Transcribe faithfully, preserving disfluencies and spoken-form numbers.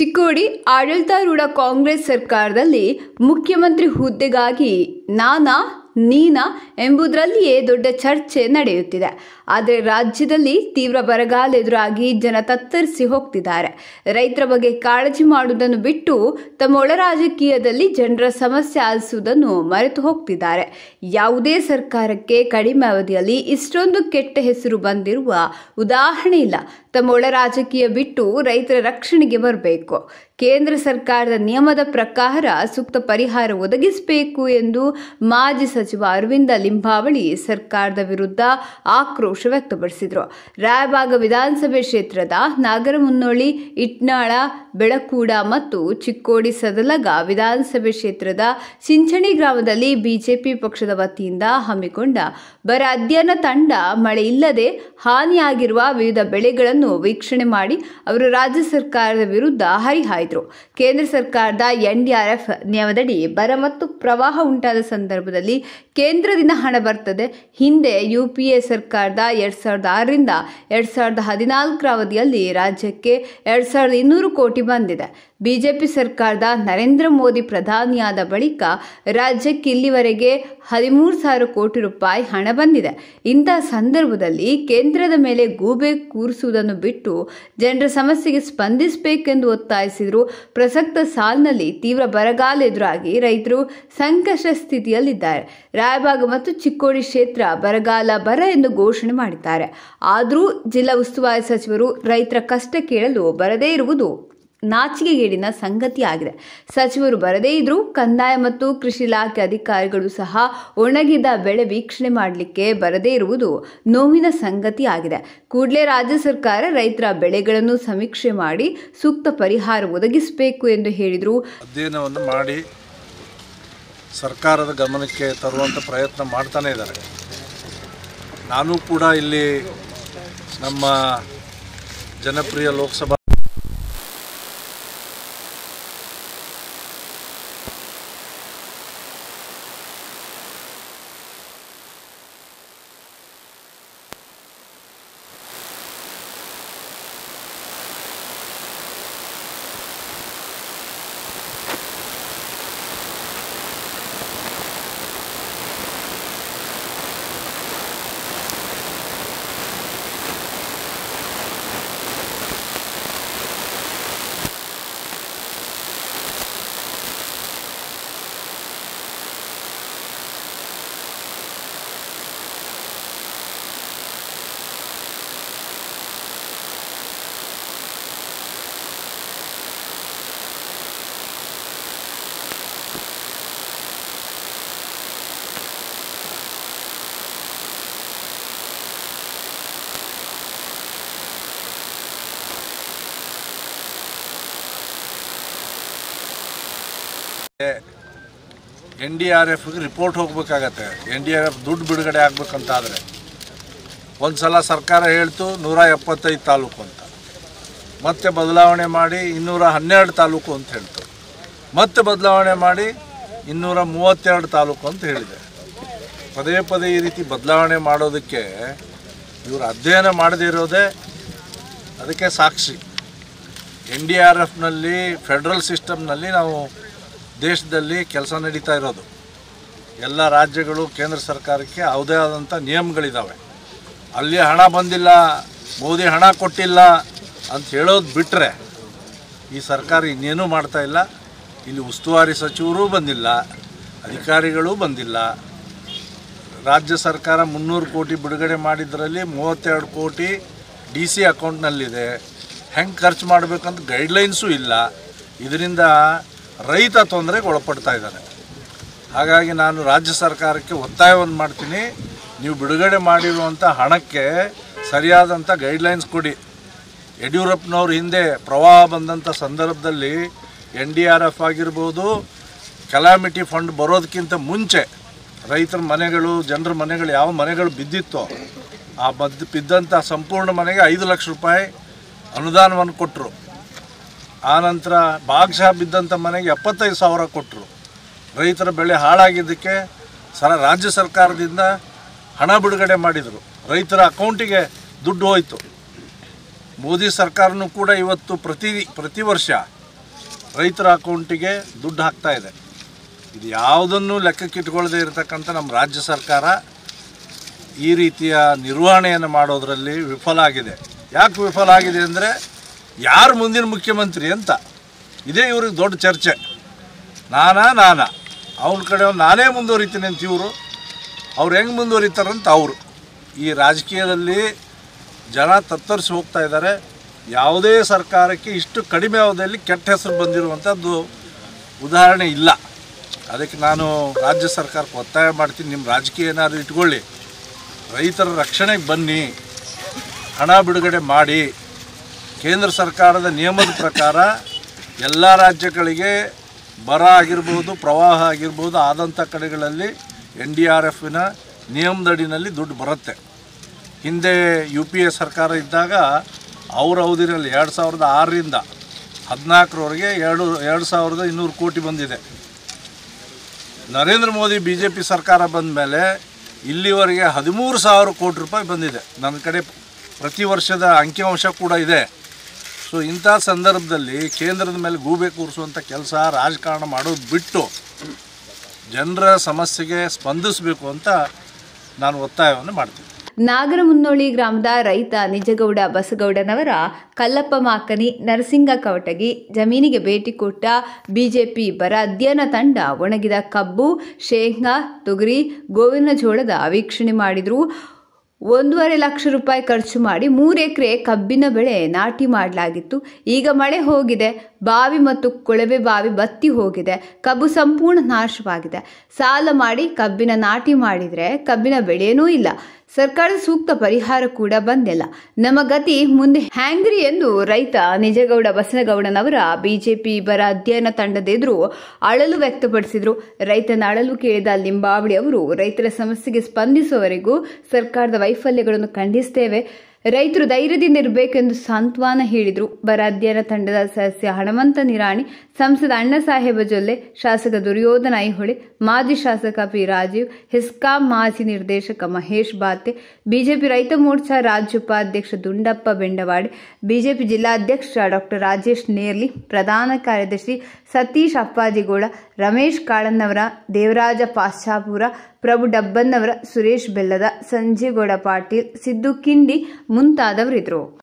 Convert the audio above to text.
ಚಿಕ್ಕೋಡಿ ಆಡಳಿತಾರೂಢ ಕಾಂಗ್ರೆಸ್ ಸರ್ಕಾರದಲ್ಲಿ ಮುಖ್ಯಮಂತ್ರಿ ಹುದ್ದೆಗಾಗಿ ನಾನಾ ನೀನಾ ಎಂಬುದರಲ್ಲಿಯೇ ದೊಡ್ಡ ಚರ್ಚೆ ನಡೆಯುತ್ತಿದೆ. ಆದರೆ ರಾಜ್ಯದಲ್ಲಿ ತೀವ್ರ ಬರಗಾಲ ಎದುರಾಗಿ ಜನ ತತ್ತರಿಸಿ ಹೋಗ್ತಿದ್ದಾರೆ. ರೈತರ ಬಗ್ಗೆ ಕಾಳಜಿ ಮಾಡುವುದನ್ನು ಬಿಟ್ಟು ತಮ್ಮ ಒಳ ರಾಜಕೀಯದಲ್ಲಿ ಜನರ ಸಮಸ್ಯೆ ಆಲಿಸುವುದನ್ನು ಮರೆತು ಹೋಗ್ತಿದ್ದಾರೆ. ಯಾವುದೇ ಸರ್ಕಾರಕ್ಕೆ ಕಡಿಮೆ ಅವಧಿಯಲ್ಲಿ ಇಷ್ಟೊಂದು ಕೆಟ್ಟ ಹೆಸರು ಬಂದಿರುವ ಉದಾಹರಣೆ ಇಲ್ಲ. ತಮ್ಮ ಒಳ ರಾಜಕೀಯ ಬಿಟ್ಟು ರೈತರ ರಕ್ಷಣೆಗೆ ಬರಬೇಕು. ಕೇಂದ್ರ ಸರ್ಕಾರದ ನಿಯಮದ ಪ್ರಕಾರ ಸೂಕ್ತ ಪರಿಹಾರ ಒದಗಿಸಬೇಕು ಎಂದು ಮಾಜಿ ಸಚಿವ ಅರವಿಂದ ಲಿಂಬಾವಳಿ ಸರ್ಕಾರದ ವಿರುದ್ಧ ಆಕ್ರೋಶ ವ್ಯಕ್ತಪಡಿಸಿದರು. ರಾಯಬಾಗ ವಿಧಾನಸಭೆ ಕ್ಷೇತ್ರದ ನಾಗರಮುನ್ನೋಳಿ, ಇಟ್ನಾಳ, ಬೆಳಕೂಡ ಮತ್ತು ಚಿಕ್ಕೋಡಿ ಸದಲಗ ವಿಧಾನಸಭೆ ಕ್ಷೇತ್ರದ ಚಿಂಚಣಿ ಗ್ರಾಮದಲ್ಲಿ ಬಿಜೆಪಿ ಪಕ್ಷದ ವತಿಯಿಂದ ಹಮ್ಮಿಕೊಂಡ ಬರ ಅಧ್ಯಯನ ತಂಡ ಮಳೆ ಇಲ್ಲದೆ ಹಾನಿಯಾಗಿರುವ ವಿವಿಧ ಬೆಳೆಗಳನ್ನು ವೀಕ್ಷಣೆ ಮಾಡಿ ಅವರು ರಾಜ್ಯ ಸರ್ಕಾರದ ವಿರುದ್ಧ ಹರಿಹಾಯ್ದರು. ಕೇಂದ್ರ ಸರ್ಕಾರದ ಎನ್ಡಿಆರ್ಎಫ್ ನಿಯಮದಡಿ ಬರ ಮತ್ತು ಪ್ರವಾಹ ಉಂಟಾದ ಸಂದರ್ಭದಲ್ಲಿ ಕೇಂದ್ರದಿಂದ ಹಣ ಬರ್ತದೆ. ಹಿಂದೆ ಯುಪಿಎ ಸರ್ಕಾರದ ಎರಡ್ ಸಾವಿರದ ಆರರಿಂದ ಎರಡ್ ಸಾವಿರದ ಹದಿನಾಲ್ಕರ ಅವಧಿಯಲ್ಲಿ ರಾಜ್ಯಕ್ಕೆ ಎರಡ್ ಸಾವಿರದ ಇನ್ನೂರು ಕೋಟಿ ಬಂದಿದೆ. ಬಿಜೆಪಿ ಸರ್ಕಾರದ ನರೇಂದ್ರ ಮೋದಿ ಪ್ರಧಾನಿಯಾದ ಬಳಿಕ ರಾಜ್ಯಕ್ಕೆ ಇಲ್ಲಿವರೆಗೆ ಹದಿಮೂರು ಸಾವಿರ ಕೋಟಿ ರೂಪಾಯಿ ಹಣ ಬಂದಿದೆ. ಇಂತಹ ಸಂದರ್ಭದಲ್ಲಿ ಕೇಂದ್ರದ ಮೇಲೆ ಗೂಬೆ ಕೂರಿಸುವುದನ್ನು ಬಿಟ್ಟು ಜನರ ಸಮಸ್ಯೆಗೆ ಸ್ಪಂದಿಸಬೇಕೆಂದು ಒತ್ತಾಯಿಸಿದರು. ಪ್ರಸಕ್ತ ಸಾಲಿನಲ್ಲಿ ತೀವ್ರ ಬರಗಾಲ ಎದುರಾಗಿ ರೈತರು ಸಂಕಷ್ಟ ಸ್ಥಿತಿಯಲ್ಲಿದ್ದಾರೆ. ರಾಯಬಾಗ ಮತ್ತು ಚಿಕ್ಕೋಡಿ ಕ್ಷೇತ್ರ ಬರಗಾಲ ಬರ ಎಂದು ಘೋಷಣೆ ಮಾಡಿದ್ದಾರೆ. ಆದರೂ ಜಿಲ್ಲಾ ಉಸ್ತುವಾರಿ ಸಚಿವರು ರೈತರ ಕಷ್ಟ ಕೇಳಲು ಬರದೇ ಇರುವುದು ನಾಚಿಕೆಗೇಡಿನ ಸಂಗತಿಯಾಗಿದೆ. ಸಚಿವರು ಬರದೇ ಇದ್ರೂ ಕಂದಾಯ ಮತ್ತು ಕೃಷಿ ಇಲಾಖೆ ಅಧಿಕಾರಿಗಳು ಸಹ ಒಣಗಿದ ಬೆಳೆ ವೀಕ್ಷಣೆ ಮಾಡಲಿಕ್ಕೆ ಬರದೇ ಇರುವುದು ನೋವಿನ ಸಂಗತಿಯಾಗಿದೆ. ಕೂಡಲೇ ರಾಜ್ಯ ಸರ್ಕಾರ ರೈತರ ಬೆಳೆಗಳನ್ನು ಸಮೀಕ್ಷೆ ಮಾಡಿ ಸೂಕ್ತ ಪರಿಹಾರ ಒದಗಿಸಬೇಕು ಎಂದು ಹೇಳಿದರು. ಅಧ್ಯಯನವನ್ನು ಮಾಡಿ ಸರ್ಕಾರದ ಗಮನಕ್ಕೆ ತರುವಂಥ ಪ್ರಯತ್ನ ಮಾಡ್ತಾನೆ ಇದ್ದಾರೆ. ನಾನು ಕೂಡ ಇಲ್ಲಿ ನಮ್ಮ ಜನಪ್ರಿಯ ಲೋಕಸಭಾ ಎನ್ ಡಿ ಆರ್ ಎಫ್ಗೆ ರಿಪೋರ್ಟ್ ಹೋಗ್ಬೇಕಾಗತ್ತೆ. ಎನ್ ಡಿ ಆರ್ ಎಫ್ ದುಡ್ಡು ಬಿಡುಗಡೆ ಆಗ್ಬೇಕಂತಾದರೆ ಒಂದು ಸಲ ಸರ್ಕಾರ ಹೇಳ್ತು ನೂರ ಎಪ್ಪತ್ತೈದು ತಾಲೂಕು ಅಂತ, ಮತ್ತೆ ಬದಲಾವಣೆ ಮಾಡಿ ಇನ್ನೂರ ಹನ್ನೆರಡು ತಾಲೂಕು ಅಂತ ಹೇಳ್ತು, ಮತ್ತೆ ಬದಲಾವಣೆ ಮಾಡಿ ಇನ್ನೂರ ಮೂವತ್ತೆರಡು ತಾಲೂಕು ಅಂತ ಹೇಳಿದೆ. ಪದೇ ಪದೇ ಈ ರೀತಿ ಬದಲಾವಣೆ ಮಾಡೋದಕ್ಕೆ ಇವರು ಅಧ್ಯಯನ ಮಾಡದೇ ಇರೋದೇ ಅದಕ್ಕೆ ಸಾಕ್ಷಿ. ಎನ್ ಡಿ ಆರ್ ಎಫ್ನಲ್ಲಿ ಫೆಡ್ರಲ್ ಸಿಸ್ಟಮ್ನಲ್ಲಿ ನಾವು ದೇಶದಲ್ಲಿ ಕೆಲಸ ನಡೀತಾ ಇರೋದು. ಎಲ್ಲ ರಾಜ್ಯಗಳು ಕೇಂದ್ರ ಸರ್ಕಾರಕ್ಕೆ ಯಾವುದೇ ಆದಂಥ ನಿಯಮಗಳಿದ್ದಾವೆ. ಅಲ್ಲಿ ಹಣ ಬಂದಿಲ್ಲ, ಮೋದಿ ಹಣ ಕೊಟ್ಟಿಲ್ಲ ಅಂತ ಹೇಳೋದು ಬಿಟ್ಟರೆ ಈ ಸರ್ಕಾರ ಇನ್ನೇನೂ ಮಾಡ್ತಾ ಇಲ್ಲ. ಇಲ್ಲಿ ಉಸ್ತುವಾರಿ ಸಚಿವರೂ ಬಂದಿಲ್ಲ, ಅಧಿಕಾರಿಗಳೂ ಬಂದಿಲ್ಲ. ರಾಜ್ಯ ಸರ್ಕಾರ ಮುನ್ನೂರು ಕೋಟಿ ಬಿಡುಗಡೆ ಮಾಡಿದ್ರಲ್ಲಿ ಮೂವತ್ತೆರಡು ಕೋಟಿ ಡಿ ಸಿ ಅಕೌಂಟ್ನಲ್ಲಿದೆ. ಹೆಂಗೆ ಖರ್ಚು ಮಾಡಬೇಕಂತ ಗೈಡ್ಲೈನ್ಸೂ ಇಲ್ಲ. ಇದರಿಂದ ರೈತ ತೊಂದರೆಗೆ ಒಳಪಡ್ತಾ ಇದ್ದಾನೆ. ಹಾಗಾಗಿ ನಾನು ರಾಜ್ಯ ಸರ್ಕಾರಕ್ಕೆ ಒತ್ತಾಯವನ್ನು ಮಾಡ್ತೀನಿ, ನೀವು ಬಿಡುಗಡೆ ಮಾಡಿರುವಂಥ ಹಣಕ್ಕೆ ಸರಿಯಾದಂಥ ಗೈಡ್ಲೈನ್ಸ್ ಕೊಡಿ. ಯಡಿಯೂರಪ್ಪನವ್ರ ಹಿಂದೆ ಪ್ರವಾಹ ಬಂದಂಥ ಸಂದರ್ಭದಲ್ಲಿ ಎನ್ ಡಿ ಆರ್ ಎಫ್ ಆಗಿರ್ಬೋದು, ಕೆಲಾಮಿಟಿ ಫಂಡ್ ಬರೋದಕ್ಕಿಂತ ಮುಂಚೆ ರೈತರ ಮನೆಗಳು, ಜನರ ಮನೆಗಳು ಯಾವ ಮನೆಗಳು ಬಿದ್ದಿತ್ತೋ ಆ ಬದ್ ಬಿದ್ದಂಥ ಸಂಪೂರ್ಣ ಮನೆಗೆ ಐದು ಲಕ್ಷ ರೂಪಾಯಿ ಅನುದಾನವನ್ನು ಕೊಟ್ಟರು. ಆನಂತರ ಭಾಗಶಃ ಬಿದ್ದಂಥ ಮನೆಗೆ ಎಪ್ಪತ್ತೈದು ಸಾವಿರ ಕೊಟ್ಟರು. ರೈತರ ಬೆಳೆ ಹಾಳಾಗಿದ್ದಕ್ಕೆ ಸರ ರಾಜ್ಯ ಸರ್ಕಾರದಿಂದ ಹಣ ಬಿಡುಗಡೆ ಮಾಡಿದರು. ರೈತರ ಅಕೌಂಟಿಗೆ ದುಡ್ಡು ಹೋಯಿತು. ಮೋದಿ ಸರ್ಕಾರನೂ ಕೂಡ ಇವತ್ತು ಪ್ರತಿ ಪ್ರತಿ ವರ್ಷ ರೈತರ ಅಕೌಂಟಿಗೆ ದುಡ್ಡು ಹಾಕ್ತಾ ಇದೆ. ಇದು ಯಾವುದನ್ನು ಲೆಕ್ಕಕ್ಕಿಟ್ಕೊಳ್ಳದೆ ಇರತಕ್ಕಂಥ ನಮ್ಮ ರಾಜ್ಯ ಸರ್ಕಾರ ಈ ರೀತಿಯ ನಿರ್ವಹಣೆಯನ್ನು ಮಾಡೋದರಲ್ಲಿ ವಿಫಲ ಆಗಿದೆ. ಯಾಕೆ ವಿಫಲ ಆಗಿದೆ ಅಂದರೆ ಯಾರು ಮುಂದಿನ ಮುಖ್ಯಮಂತ್ರಿ ಅಂತ ಇದೇ ಇವ್ರಿಗೆ ದೊಡ್ಡ ಚರ್ಚೆ. ನಾನಾ ನಾನಾ ಅವ್ನ ಕಡೆ ನಾನೇ ಮುಂದುವರಿತೀನಿ ಅಂತ ಇವರು, ಅವ್ರು ಹೆಂಗೆ ಮುಂದುವರಿತಾರಂತ ಅವರು. ಈ ರಾಜಕೀಯದಲ್ಲಿ ಜನ ತತ್ತರಿಸಿ ಹೋಗ್ತಾ ಇದ್ದಾರೆ. ಯಾವುದೇ ಸರ್ಕಾರಕ್ಕೆ ಇಷ್ಟು ಕಡಿಮೆ ಅವಧಿಯಲ್ಲಿ ಕೆಟ್ಟ ಹೆಸರು ಬಂದಿರುವಂಥದ್ದು ಉದಾಹರಣೆ ಇಲ್ಲ. ಅದಕ್ಕೆ ನಾನು ರಾಜ್ಯ ಸರ್ಕಾರಕ್ಕೆ ಒತ್ತಾಯ ಮಾಡ್ತೀನಿ, ನಿಮ್ಮ ರಾಜಕೀಯ ಏನಾದರೂ ಇಟ್ಕೊಳ್ಳಿ, ರೈತರ ರಕ್ಷಣೆಗೆ ಬನ್ನಿ, ಹಣ ಬಿಡುಗಡೆ ಮಾಡಿ. ಕೇಂದ್ರ ಸರ್ಕಾರದ ನಿಯಮದ ಪ್ರಕಾರ ಎಲ್ಲ ರಾಜ್ಯಗಳಿಗೆ ಬರ ಆಗಿರ್ಬೋದು, ಪ್ರವಾಹ ಆಗಿರ್ಬೋದು ಆದಂಥ ಕಡೆಗಳಲ್ಲಿ ಎನ್ ಡಿ ಆರ್ ಎಫ್ನ ನಿಯಮದಡಿನಲ್ಲಿ ದುಡ್ಡು ಬರುತ್ತೆ. ಹಿಂದೆ ಯು ಪಿ ಎ ಸರ್ಕಾರ ಇದ್ದಾಗ ಅವರ ಅವಧಿಯಲ್ಲಿ ಎರಡು ಸಾವಿರದ ಆರರಿಂದ ಹದಿನಾಲ್ಕರವರೆಗೆ ಎರಡು ಎರಡು ಸಾವಿರದ ಇನ್ನೂರು ಕೋಟಿ ಬಂದಿದೆ. Narendra Modi B J P ಸರ್ಕಾರ ಬಂದ ಮೇಲೆ ಇಲ್ಲಿವರೆಗೆ ಹದಿಮೂರು ಸಾವಿರ ಕೋಟಿ ರೂಪಾಯಿ ಬಂದಿದೆ. ನನ್ನ ಕಡೆ ಪ್ರತಿ ವರ್ಷದ ಅಂಕಿಅಂಶ ಕೂಡ ಇದೆ. ಸೊ ಇಂಥ ಸಂದರ್ಭದಲ್ಲಿ ಕೇಂದ್ರದ ಮೇಲೆ ಗೂಬೆ ಕೂರಿಸುವಂಥ ಕೆಲಸ ರಾಜಕಾರಣ ಮಾಡೋದು ಬಿಟ್ಟು ಜನರ ಸಮಸ್ಯೆಗೆ ಸ್ಪಂದಿಸಬೇಕು ಅಂತ ನಾನು ಒತ್ತಾಯವನ್ನು ಮಾಡ್ತೀನಿ. ನಾಗರಮುನ್ನೋಳಿ ಗ್ರಾಮದ ರೈತ ನಿಜಗೌಡ ಬಸಗೌಡನವರ ಕಲ್ಲಪ್ಪ ಮಾಕನಿ ನರಸಿಂಗ ಕವಟಗಿ ಜಮೀನಿಗೆ ಭೇಟಿ ಕೊಟ್ಟ ಬಿಜೆಪಿ ಬರ ಅಧ್ಯಯನ ತಂಡ ಒಣಗಿದ ಕಬ್ಬು, ಶೇಂಗಾ, ತೊಗರಿ, ಗೋವಿನ ಜೋಳದ ವೀಕ್ಷಣೆ ಮಾಡಿದ್ರು. ಒಂದೂವರೆ ಲಕ್ಷ ರೂಪಾಯಿ ಖರ್ಚು ಮಾಡಿ ಮೂರು ಎಕರೆ ಕಬ್ಬಿನ ಬೆಳೆ ನಾಟಿ ಮಾಡಲಾಗಿತ್ತು. ಈಗ ಮಳೆ ಹೋಗಿದೆ, ಬಾವಿ ಮತ್ತು ಕೊಳವೆ ಬಾವಿ ಬತ್ತಿ ಹೋಗಿದೆ, ಕಬ್ಬು ಸಂಪೂರ್ಣ ನಾಶವಾಗಿದೆ. ಸಾಲ ಮಾಡಿ ಕಬ್ಬಿನ ನಾಟಿ ಮಾಡಿದರೆ ಕಬ್ಬಿನ ಬೆಳೆಯೂ ಇಲ್ಲ. ಸರ್ಕಾರದ ಸೂಕ್ತ ಪರಿಹಾರ ಕೂಡ ಬಂದಿಲ್ಲ. ನಮ್ಮ ಗತಿ ಮುಂದೆ ಹ್ಯಾಂಗ್ರಿ ಎಂದು ರೈತ ನಿಜಗೌಡ ಬಸನಗೌಡನವರ ಬಿಜೆಪಿ ಬರ ಅಧ್ಯಯನ ತಂಡದ ಎದುರು ಅಳಲು ವ್ಯಕ್ತಪಡಿಸಿದರು. ರೈತನ ಅಳಲು ಕೇಳಿದ ಲಿಂಬಾವಳಿ ಅವರು ರೈತರ ಸಮಸ್ಯೆಗೆ ಸ್ಪಂದಿಸುವವರೆಗೂ ಸರ್ಕಾರದ ವೈಫಲ್ಯಗಳನ್ನು ಖಂಡಿಸುತ್ತೇವೆ, ರೈತರು ಧೈರ್ಯದಿಂದ ಇರಬೇಕೆಂದು ಸಾಂತ್ವನ ಹೇಳಿದರು. ಬರ ಅಧ್ಯಯನ ತಂಡದ ಸದಸ್ಯ ಹಣಮಂತ ನಿರಾಣಿ, ಸಂಸದ ಅಣ್ಣಸಾಹೇಬ ಜೊಲ್ಲೆ, ಶಾಸಕ ದುರ್ಯೋಧನ ಐಹೊಳೆ, ಮಾಜಿ ಶಾಸಕ ಪಿ ರಾಜೀವ್, ಹೆಸ್ಕಾಂ ಮಾಜಿ ನಿರ್ದೇಶಕ ಮಹೇಶ್ ಬಾತೆ, ಬಿಜೆಪಿ ರೈತ ಮೋರ್ಚಾ ರಾಜ್ಯ ಉಪಾಧ್ಯಕ್ಷ ದುಂಡಪ್ಪ ಬೆಂಡವಾಡೆ, ಬಿಜೆಪಿ ಜಿಲ್ಲಾಧ್ಯಕ್ಷ ಡಾಕ್ಟರ್ ರಾಜೇಶ್ ನೇರ್ಲಿ, ಪ್ರಧಾನ ಕಾರ್ಯದರ್ಶಿ ಸತೀಶ್ ಅಪ್ಪಾಜಿಗೌಡ, ರಮೇಶ್ ಕಾಳನ್ನವರ, ದೇವರಾಜ ಪಾಶ್ಚಾಪುರ, ಪ್ರಭು ಡಬ್ಬನ್ನವರ, ಸುರೇಶ್ ಬೆಲ್ಲದ, ಸಂಜೇಗೌಡ ಪಾಟೀಲ್, ಸಿದ್ದು ಕಿಂಡಿ ಮುಂತಾದವರಿದ್ದರು.